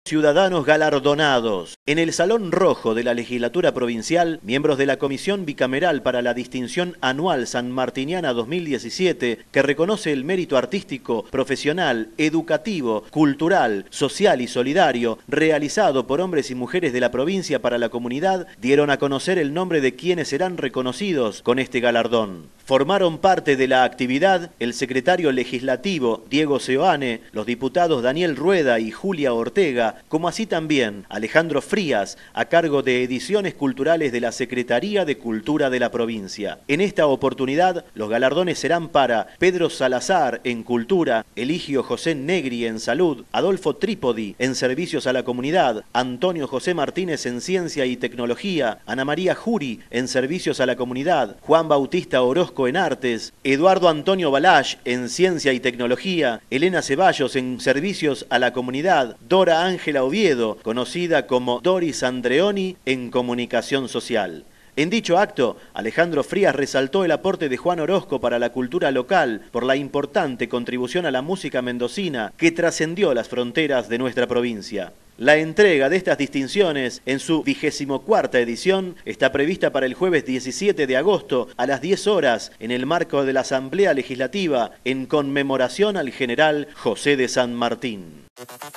Ciudadanos galardonados. En el Salón Rojo de la Legislatura Provincial, miembros de la Comisión Bicameral para la Distinción Anual Sanmartiniana 2017, que reconoce el mérito artístico, profesional, educativo, cultural, social y solidario, realizado por hombres y mujeres de la provincia para la comunidad, dieron a conocer el nombre de quienes serán reconocidos con este galardón. Formaron parte de la actividad el secretario legislativo Diego Seoane, los diputados Daniel Rueda y Julia Ortega, como así también Alejandro Frías, a cargo de Ediciones Culturales de la Secretaría de Cultura de la provincia. En esta oportunidad, los galardones serán para Pedro Salazar en Cultura, Eligio José Negri en Salud, Adolfo Trípodi en Servicios a la Comunidad, Antonio José Martínez en Ciencia y Tecnología, Ana María Juri en Servicios a la Comunidad, Juan Bautista Orozco en Artes, Eduardo Antonio Balash en Ciencia y Tecnología, Elena Ceballos en Servicios a la Comunidad, Dora Ángela Oviedo, conocida como Doris Andreoni en Comunicación Social. En dicho acto, Alejandro Frías resaltó el aporte de Juan Orozco para la cultura local por la importante contribución a la música mendocina que trascendió las fronteras de nuestra provincia. La entrega de estas distinciones en su 24ª edición está prevista para el jueves 17 de agosto a las 10 horas en el marco de la Asamblea Legislativa en conmemoración al general José de San Martín.